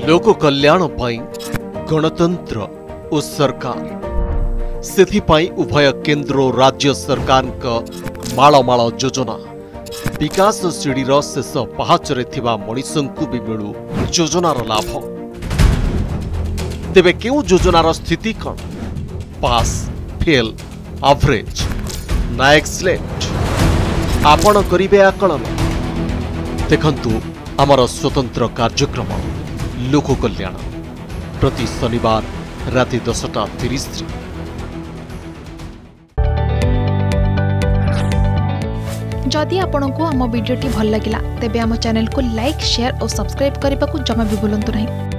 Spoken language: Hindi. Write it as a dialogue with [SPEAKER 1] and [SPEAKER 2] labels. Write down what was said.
[SPEAKER 1] लोक कल्याण पाई गणतंत्र और सरकार सेथिपाई उभय केंद्र और राज्य सरकार माळमाळ योजना विकास सीढ़ीर शेष पहाचरे थिबा मनीषंकु भी मिलू योजनार लाभ। तेबे केउ योजनार स्थिति कौन? पास, फेल, एवरेज ना एक्सलेंट? आपण करिबे आकलन। देखंतु आमर स्वतंत्र कार्यक्रम लोक कल्याण प्रति शनिवार राति 10:30।
[SPEAKER 2] जदि आपंक आम भिडी भल लगा तेब आम चैनल को लाइक, शेयर और सब्सक्राइब करने को जमा भी भूलु नहीं।